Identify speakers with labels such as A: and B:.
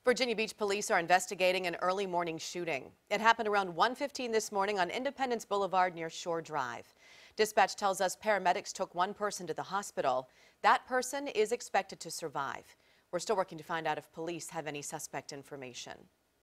A: Virginia Beach police are investigating an early morning shooting. It happened around 1:15 this morning on Independence Boulevard near Shore Drive. Dispatch tells us paramedics took one person to the hospital. That person is expected to survive. We're still working to find out if police have any suspect information.